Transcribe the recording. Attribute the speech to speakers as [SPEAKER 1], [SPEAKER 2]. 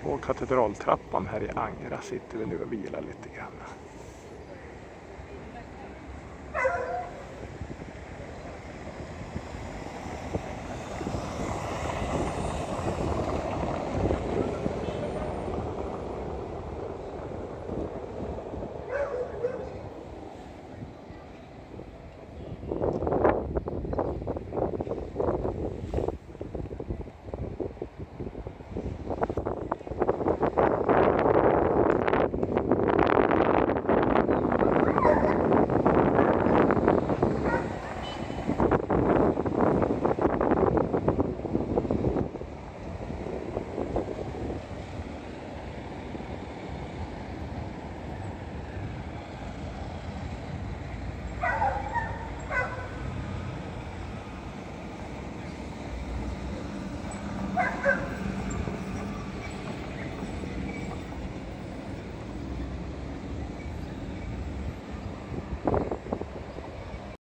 [SPEAKER 1] På katedraltrappan här i Angra sitter vi nu och vilar lite grann.